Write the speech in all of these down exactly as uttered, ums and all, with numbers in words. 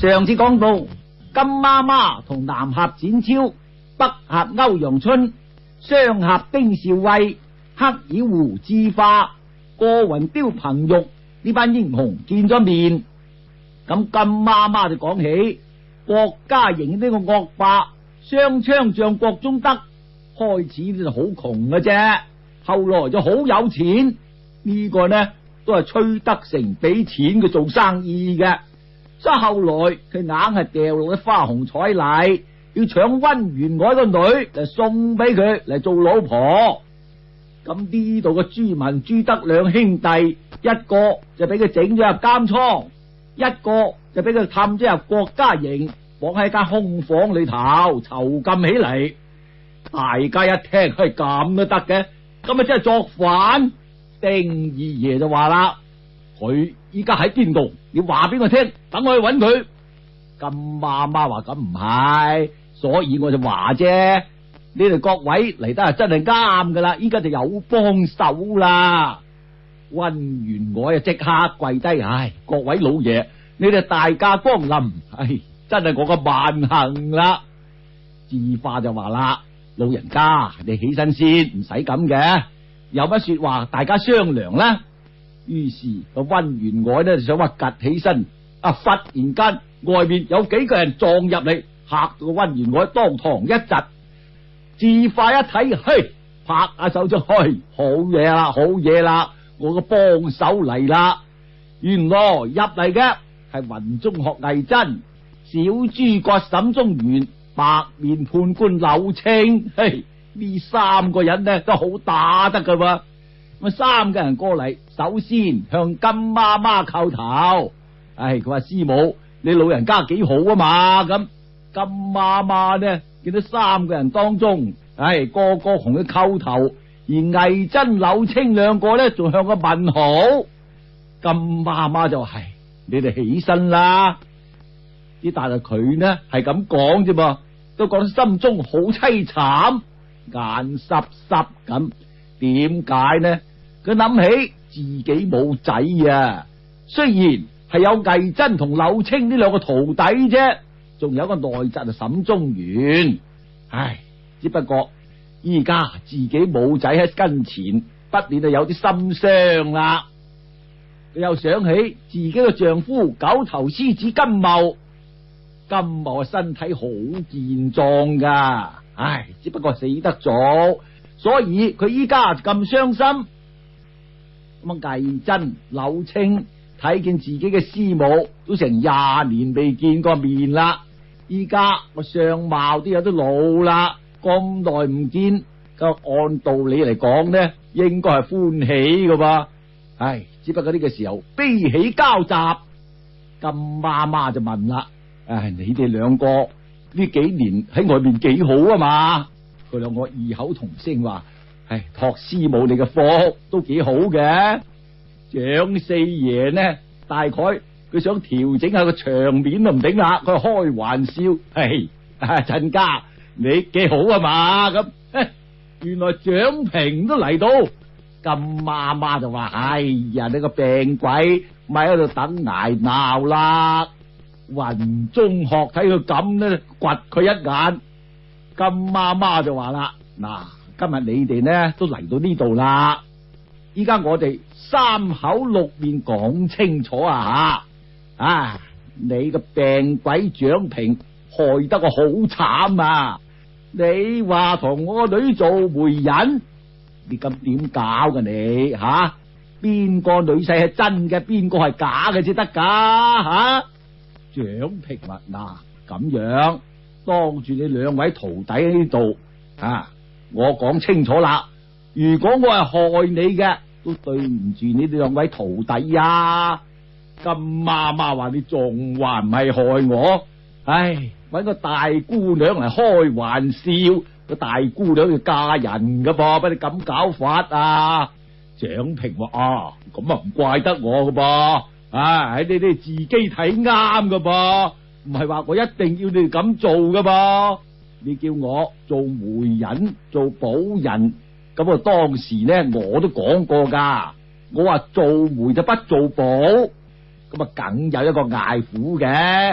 上次講到金媽媽同南俠展超、北俠歐陽春、雙俠丁少尉、黑妖狐智化、過雲雕彭玉呢班英雄見咗面，咁金媽媽就講起郭家營呢個惡霸雙槍將郭宗德，開始就好窮嘅啫，後來就好有錢，呢、這個呢都係崔德成俾錢佢做生意嘅，所以後來佢硬係掉落去花紅彩禮，要搶溫員外個女嚟送俾佢嚟做老婆。咁呢度嘅朱文朱德兩兄弟，一個就俾佢整咗入監倉，一個就俾佢氹咗入郭家營，綁喺間空房裏頭囚禁起嚟。大家一聽係咁都得嘅，咁咪真係作反。丁二爺就話啦，佢依家喺邊度？你話俾我聽，等我去揾佢。金媽媽話咁唔係，所以我就話啫。你哋各位嚟得係真係啱噶啦，依家就有幫手啦。溫員外啊，即刻跪低，唉，各位老爺，你哋大駕光臨，唉，真係我個萬幸啦。智化就話啦，老人家，你起身先，唔使咁嘅，有乜說話大家商量啦。於是個溫員外呢就想話趷起身，啊，忽然間外面有幾個人撞入嚟，嚇到個溫員外當堂一窒。智化一睇，嘿，拍下手就開，好嘢啦，好嘢啦，我個幫手嚟啦。原來入嚟嘅係雲中學魏真、小諸葛沈中原、白面判官柳青。嘿，呢三個人呢都好打得噶喎。咁三個人過嚟，首先向金媽媽叩頭。唉，佢話師母，你老人家幾好啊嘛。咁金媽媽呢見到三個人當中，唉，個個同佢叩頭，而魏真、柳青兩個呢仲向佢問好。金媽媽就係、是、你哋起身啦。啲但係佢呢係咁講啫噃，都覺得心中好淒慘，眼濕濕咁。點解呢？佢諗起自己冇仔啊，雖然係有魏真同柳青呢兩個徒弟啫，仲有個內侄啊沈中原。唉，只不過依家自己冇仔喺跟前，不免就有啲心傷啦。佢又想起自己嘅丈夫九頭獅子金茂，金茂嘅身體好健壯噶，唉，只不過死得早，所以佢依家咁傷心。咁啊，魏真、柳青睇見自己嘅師母都成廿年未見過面啦，依家個相貌都有啲老啦，咁耐唔見，咁按道理嚟講呢，應該係歡喜噶噃。唉，只不過呢個時候悲喜交集，金媽媽就問啦：唉，你哋兩個呢幾年喺外面幾好啊嘛？佢兩個異口同聲話：唉，託師母你嘅福都幾好嘅。蔣四爺呢，大概佢想調整下個場面都唔定啦，佢開玩笑：唉，陳家你幾好啊嘛？咁原來蔣平都嚟到。金媽媽就話：哎呀，你個病鬼咪喺度等挨鬧啦！雲中學睇佢咁呢，掘佢一眼。金媽媽就話啦：嗱，今日你哋呢都嚟到呢度啦，依家我哋三口六面講清楚啊吓！啊，你個病鬼蔣平害得我好慘啊！你話同我個女做媒人？你咁點搞噶你吓？邊個女婿係真嘅，邊個係假嘅先得噶吓？蔣平話：嗱，咁樣當住你兩位徒弟喺呢度啊，我講清楚啦。如果我係害你嘅，都對唔住你哋兩位徒弟啊。金媽媽話：你仲話唔係害我？唉，搵個大姑娘嚟開玩笑。個大姑娘要嫁人噶噃，俾你咁搞法啊！蔣平話：啊，咁啊唔怪得我噶噃，啊，喺你哋自己睇啱噶噃，唔係話我一定要你哋咁做噶噃。你叫我做媒人做保人，咁啊當時呢我都講過噶，我話做媒就不做保，咁啊梗有一個嗌苦嘅，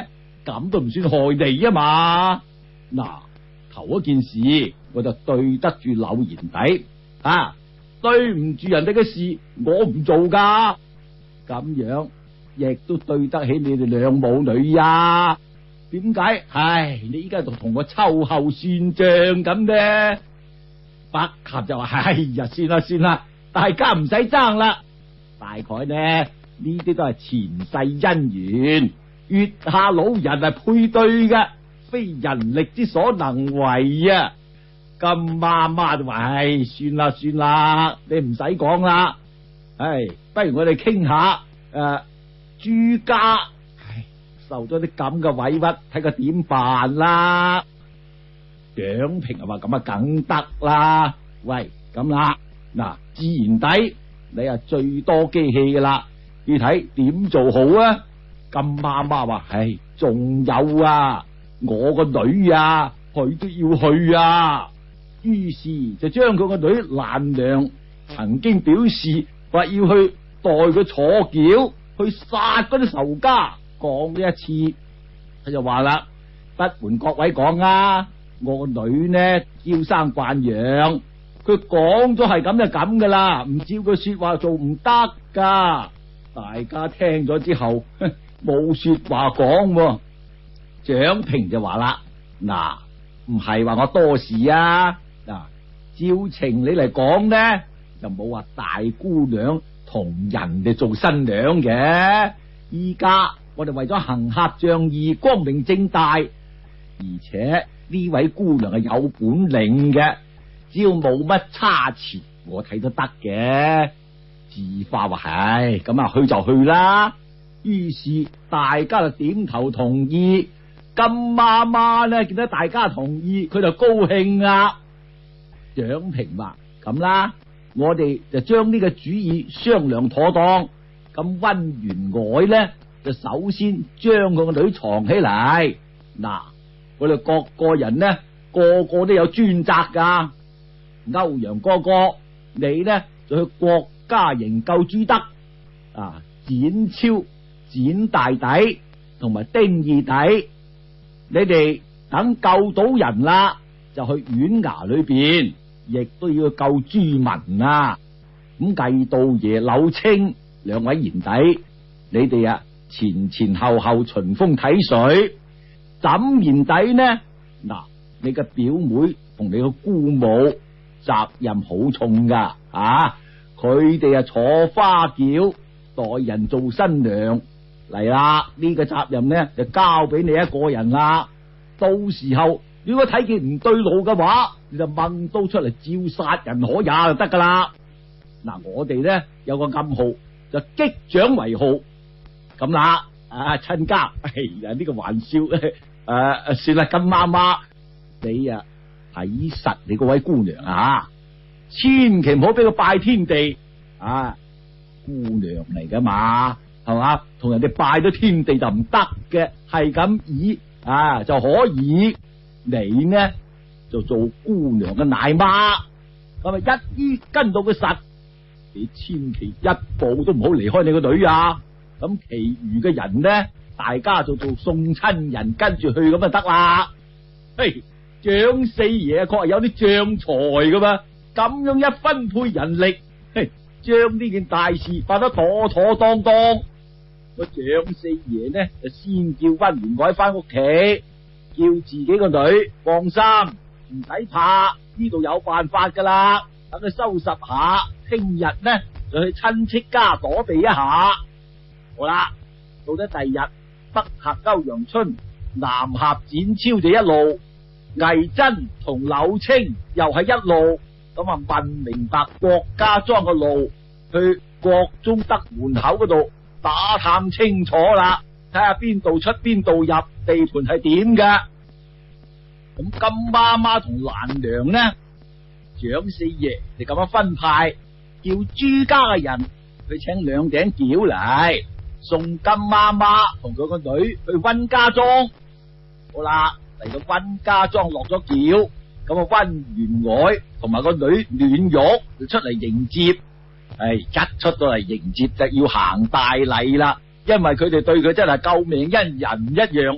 咁都唔算害你啊嘛。嗱，頭一件事我就對得住柳賢弟啊，對唔住人哋嘅事我唔做噶，咁樣亦都對得起你哋兩母女呀。點解？唉，你依家就同我秋後算賬咁呢？百合就話：哎呀，算啦算啦，大家唔使爭啦。大概呢呢啲都係前世姻緣，月下老人係配對嘅，非人力之所能為啊。金媽媽就話：唉，算啦算啦，你唔使講啦。唉，不如我哋傾下誒，朱家唉受咗啲咁嘅委屈，睇佢點辦啦。蔣平啊話：咁啊梗得啦。喂，咁啦，嗱，自然底你啊最多機器噶啦，你睇點做好啊？金媽媽話：唉，仲有啊，我個女啊，佢都要去啊。於是就將佢個女蘭娘曾經表示話要去代佢坐轎去殺嗰啲仇家，講呢一次，佢就話啦：不瞞各位講啊，我個女呢嬌生慣養，佢講咗係咁就咁噶啦，唔照佢說話做唔得噶。大家聽咗之後冇說話講。蔣平就話啦：嗱，唔係話我多事啊，嗱，照情你嚟講呢，就冇話大姑娘同人哋做新娘嘅。依家我哋為咗行俠仗義，光明正大，而且呢位姑娘係有本領嘅，只要冇乜差池，我睇都得嘅。智花話：唉，咁啊去就去啦。於是大家就點頭同意。金媽媽呢見到大家同意，佢就高興啦。蔣平話：咁啦，我哋就將呢個主意商量妥當。咁溫員外呢就首先將佢個女藏起嚟。嗱，我哋各個人呢個個都有專責噶。歐陽哥哥，你呢就去國家營救朱德啊，展超、展大弟同埋丁二弟，你哋等救到人啦，就去縣衙裏邊，亦都要救朱文啊。咁繼道爺、柳青兩位賢弟，你哋啊前前後後巡風睇水。怎賢弟呢？嗱，你嘅表妹同你嘅姑母責任好重噶啊！佢哋啊坐花轎代人做新娘嚟啦，呢個責任呢就交俾你一個人啦。到時候如果睇見唔對路嘅話，你就掹刀出嚟照殺人可也就得噶啦。嗱，我哋呢有個暗號就擊掌為號，咁啦。啊，親家，哎呀呢個玩笑誒、啊，算啦，金媽媽你啊睇實你嗰位姑娘啊，千祈唔好俾佢拜天地啊，姑娘嚟噶嘛，係嘛，同人哋拜咗天地就唔得嘅，係咁以啊就可以。你呢就做姑娘嘅奶媽，咁啊一於跟到佢實，你千祈一步都唔好離開你個女啊。咁其餘嘅人呢，大家就做送親人跟住去咁就得啦。嘿，蔣四爺確係有啲將才噶嘛，咁樣一分配人力，嘿，將呢件大事辦得妥妥當當。個蔣四爺呢就先叫溫員外翻屋企，叫自己個女放心，唔使怕，呢度有辦法噶啦。等佢收拾下，聽日呢就去親戚家躲避一下。好啦，到咗第二日，北客歐陽春，南俠展超就一路，魏真同柳青又係一路，咁啊問明白郭家莊嘅路，去郭宗德門口嗰度打探清楚啦，睇下邊度出邊度入，地盤係點嘅。咁金媽媽同蘭娘呢，蔣四爺就咁樣分派，叫朱家嘅人去請兩頂轎嚟，送金媽媽同佢個女去溫家莊。好啦，嚟到溫家莊落咗轎，咁啊溫員外同埋個女暖玉就出嚟迎接。唉，一出到嚟迎接就要行大禮啦，因為佢哋對佢真係救命恩人一樣。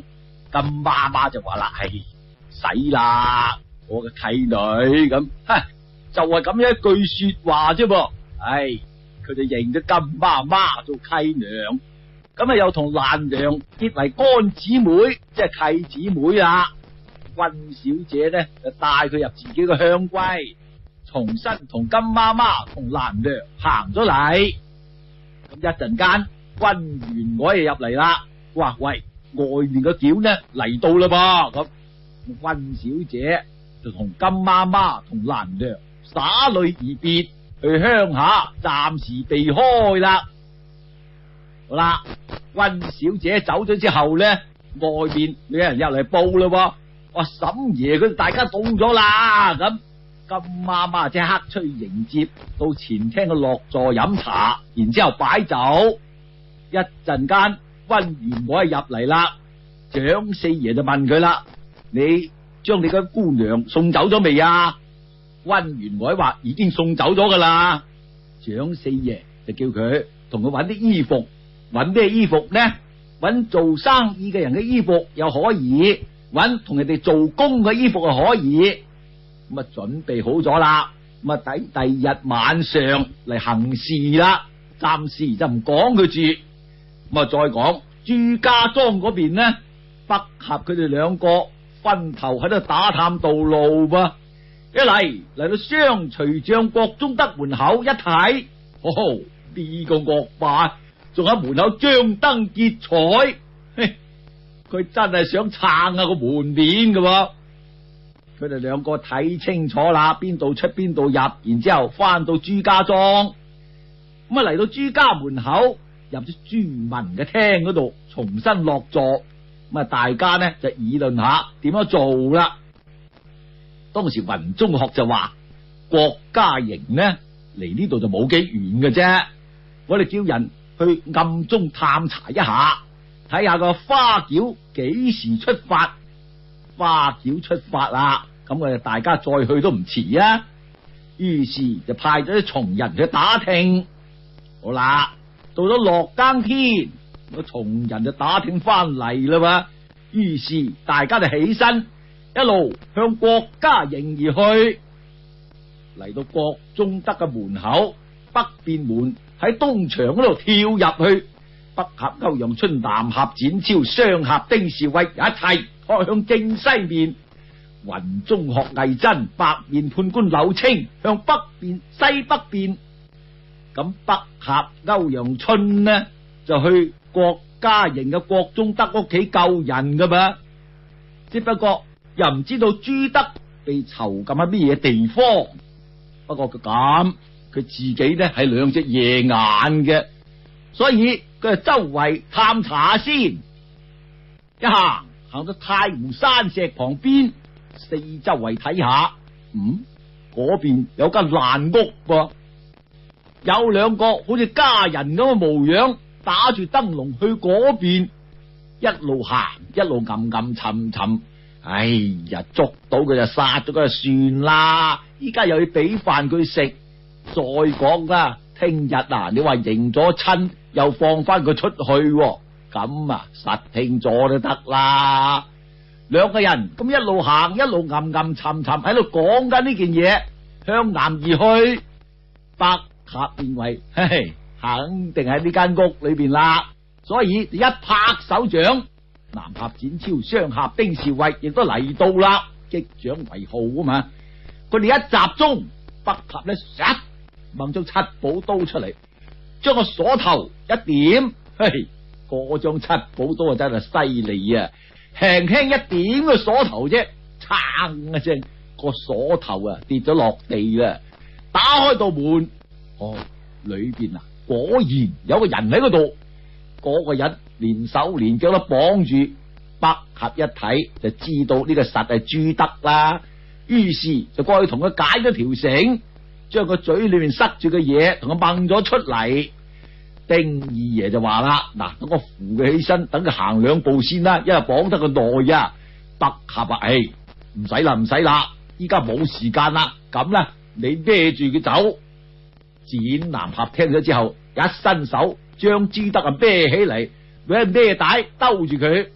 金媽媽就話啦：係使啦，我嘅契女咁，哈，就係咁樣一句說話啫噃。唉，佢就認咗金媽媽做契娘，咁啊又同蘭娘結為乾姊妹，即係契姊妹啦。溫小姐呢就帶佢入自己嘅香閨，重新同金媽媽同蘭娘行咗嚟。咁一陣間，溫員外就入嚟啦。哇喂，外面嘅轎呢嚟到啦噃。咁溫小姐就同金媽媽同蘭娘灑淚而別，去鄉下暫時避開啦。好啦，溫小姐走咗之後呢，外面有人入嚟報啦。哇，嬸爺佢哋大家到咗啦。咁金媽媽即刻出去迎接，到前廳嘅落座飲茶，然之後擺酒。一陣間，溫員外入嚟啦。蔣四爺就問佢啦：你將你個姑娘送走咗未啊？溫員外話已經送走咗噶啦。蔣四爺就叫佢同佢揾啲衣服，揾咩衣服呢？揾做生意嘅人嘅衣服又可以，揾同人哋做工嘅衣服又可以。咁啊，準備好咗啦。咁啊，抵第二日晚上嚟行事啦。暫時就唔講佢住。咁啊，再講朱家莊嗰邊呢，北俠佢哋兩個分頭喺度打探道路噃。一嚟嚟到雙隨將郭宗德門口一睇，哦，呢個惡霸仲喺門口張燈結綵，嘿，佢真係想撐下個門面㗎。佢哋兩個睇清楚啦，邊度出邊度入，然之後翻到朱家莊。咁啊，嚟到朱家門口，入咗朱文嘅廳嗰度，重新落座。咁啊，大家呢就議論下點樣做啦。當時雲中學就話：郭家營呢離呢度就冇幾遠嘅啫，我哋叫人去暗中探查一下，睇下個花轎幾時出發。花轎出發啦，咁我哋大家再去都唔遲啊。於是就派咗啲從人去打聽。好啦，到咗落更天，個從人就打聽翻嚟啦嘛。於是大家就起身，一路向郭家營而去。嚟到郭宗德嘅門口，北邊門喺東牆嗰度跳入去。北俠歐陽春、南俠展昭、雙俠丁士偉一齊開向正西面。雲中學魏真、白面判官柳青向北邊西北邊。咁北俠歐陽春呢就去郭家營嘅郭宗德屋企救人噶嘛，只不過又唔知道朱德被囚禁喺咩嘢地方。不過佢咁，佢自己呢係兩隻夜眼嘅，所以佢就周圍探查先。一行行到太湖山石旁邊，四周圍睇下，嗯，嗰邊有間爛屋噃，有兩個好似家人咁嘅模樣，打住燈籠去嗰邊，一路行一路暗暗沉沉。哎呀，捉到佢就殺咗佢就算啦，依家又要俾飯佢食。再講啦，聽日啊，你話迎咗親又放翻佢出去，咁啊實聽咗都得啦。兩個人咁一路行一路暗暗沉沉喺度講緊呢件嘢，向南而去。北俠認為，嘿嘿，肯定喺呢間屋裏邊啦，所以一拍手掌，南俠展昭、雙俠丁士偉亦都嚟到啦，擊掌為號啊嘛。佢哋一集中，北俠呢唰掹張七寶刀出嚟，將個鎖頭一點，嘿，嗰張七寶刀啊真係犀利啊！輕輕一點個鎖頭啫，撐一聲，個鎖頭啊跌咗落地啦。打開道門，哦，裏邊啊果然有個人喺嗰度，嗰個人連手連腳都綁住。北俠一睇就知道呢個實係朱德啦，於是就過去同佢解咗條繩，將佢嘴裏面塞住嘅嘢同佢掹咗出嚟。丁二爺就話啦：嗱，等我扶佢起身，等佢行兩步先啦，因為綁得佢耐啊。北俠話：唉，唔使啦，唔使啦，依家冇時間啦。咁咧，你孭住佢走。展南俠聽咗之後，一伸手將朱德啊孭起嚟，佢一孭帶兜住佢。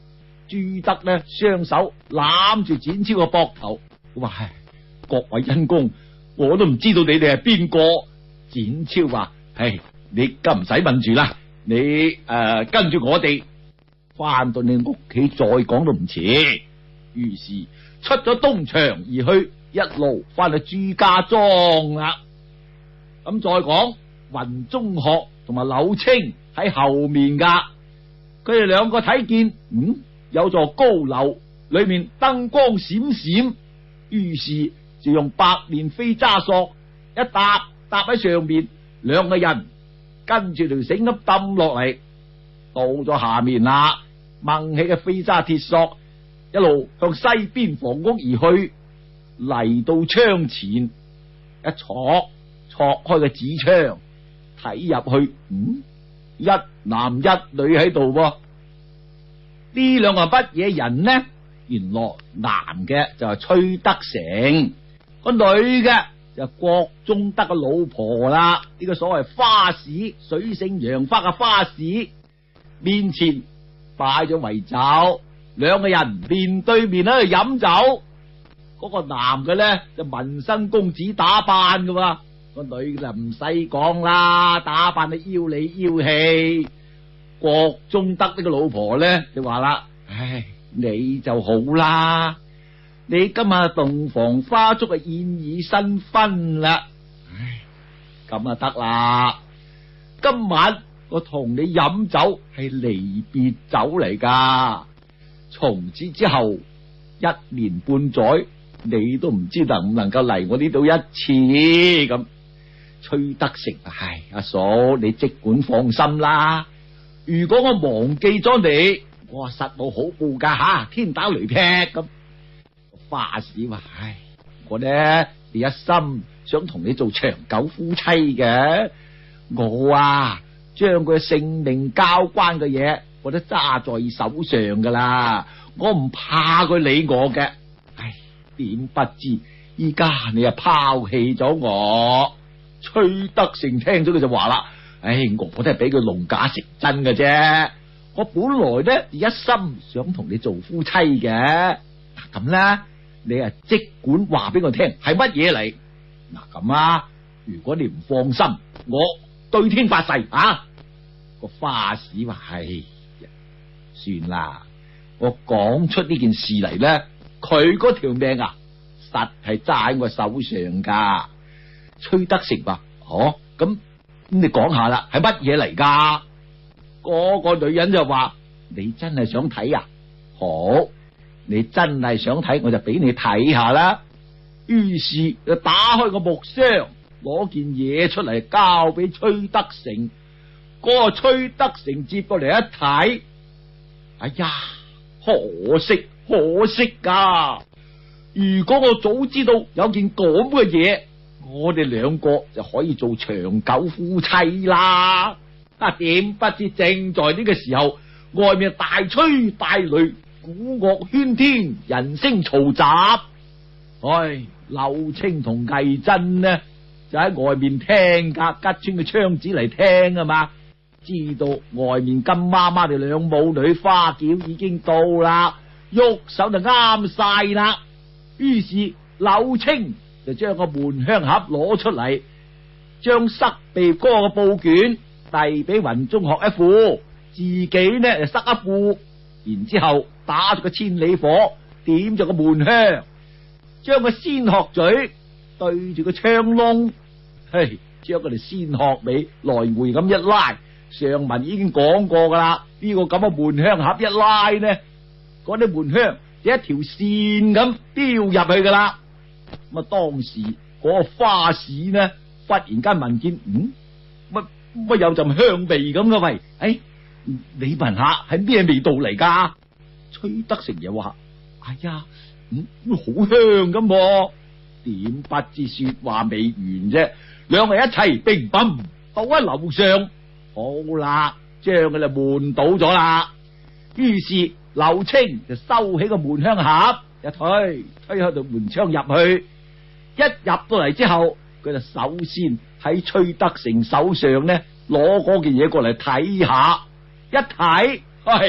朱德呢雙手攬住展昭個膊頭，話：各位恩公，我都唔知道你哋係邊個。展昭話：唉，你咁唔使問住啦，你誒、呃、跟住我哋翻到你屋企再講都唔遲。於是出咗東牆而去，一路翻去朱家莊啦。咁再講雲中鶴同埋柳青喺後面噶，佢哋兩個睇見，嗯，有座高樓，裏面燈光閃閃，於是就用百年飛渣索一搭搭喺上面，兩個人跟住條繩咁抌落嚟，到咗下面啦，掹起嘅飛渣鐵索，一路向西邊房屋而去，嚟到窗前一戳戳開個紙窗，睇入去，嗯，一男一女喺度噃。呢兩個乜嘢人呢？原來男嘅就係崔德成，個女嘅就係郭宗德嘅老婆啦。呢個所謂花市，水性楊花嘅花市，面前擺咗圍酒，兩個人面對面喺度飲酒。嗰個男嘅咧就民生公子打扮噶嘛，個女嘅就唔使講啦，打扮得妖裏妖氣。郭宗德呢個老婆咧就話啦：唉，你就好啦，你今日洞房花燭啊，燕爾新婚啦，唉，咁啊得啦。今晚我同你飲酒係離別酒嚟噶，從此之後一年半載，你都唔知能唔能夠嚟我呢度一次咁。崔德成，唉，阿嫂你即管放心啦。如果我忘記咗你，我實冇好報噶吓，天打雷劈咁。花市話：唉，我呢一心想同你做長久夫妻嘅，我啊將佢性命交關嘅嘢，我都揸在手上噶啦，我唔怕佢理我嘅。唉，點不知依家你啊拋棄咗我。崔德成聽咗佢就話啦：唉，我都係俾佢弄假成真嘅啫。我本來呢一心想同你做夫妻嘅。咁咧，你啊即管話俾我聽係乜嘢嚟？嗱咁啊，如果你唔放心，我對天發誓啊！個花市話：係，算啦，我講出呢件事嚟咧，佢嗰條命啊，實係揸喺我手上噶。崔德成話：哦，咁你講下啦，係乜嘢嚟噶？嗰個女人就話：你真係想睇啊？好，你真係想睇，我就俾你睇下啦。於是就打開個木箱，攞件嘢出嚟交俾崔德成。嗰個崔德成接過嚟一睇，哎呀，可惜可惜噶！如果我早知道有件咁嘅嘢，我哋兩個就可以做長久夫妻啦。啊，點不知正在呢個時候，外面大吹大擂，鼓樂喧天，人聲嘈雜。唉，柳青同魏真呢就喺外面聽噶，吉穿個窗子嚟聽啊嘛，知道外面金媽媽哋兩母女花轎已經到啦，喐手就啱晒啦。於是柳青就將個門香盒攞出嚟，將塞鼻哥嘅布卷遞俾雲中鶴一副，自己呢就塞一副，然之後打咗個千里火，點咗個門香，將個仙鶴嘴對住個窗窿，嘿，將佢哋仙鶴尾來回咁一拉，上文已經講過噶啦，呢、這個咁嘅門香盒一拉呢，嗰啲門香就一條線咁飆入去噶啦。咁啊，當時嗰個花市呢，忽然間聞見，嗯，乜乜有陣香味咁噶喂？誒，你聞下係咩味道嚟噶？崔德成又話：哎呀，嗯，好香咁。點不知說話未完啫，兩個一齊乒乓倒喺樓上，好啦，將佢哋悶倒咗啦。於是柳青就收起個門香盒，一推推開道門窗入去。一入到嚟之後，佢就首先喺崔德成手上呢攞嗰件嘢過嚟睇下，一睇，嘿，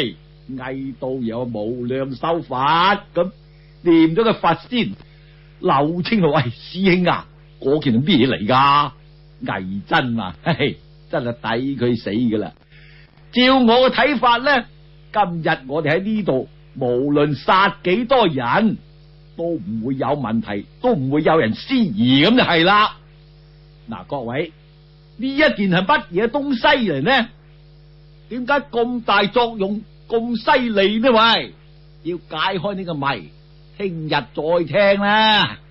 偽道有無量修法，咁念咗個法先。柳青就話：喂，師兄啊，嗰件係咩嚟噶？偽真啊，嘿嘿，真係抵佢死噶啦！照我嘅睇法咧，今日我哋喺呢度，無論殺幾多人，都唔會有問題，都唔會有人思疑，咁就係啦。嗱，各位，呢一件係乜嘢東西嚟呢？點解咁大作用，咁犀利呢？喂，要解開呢個謎，聽日再聽啦。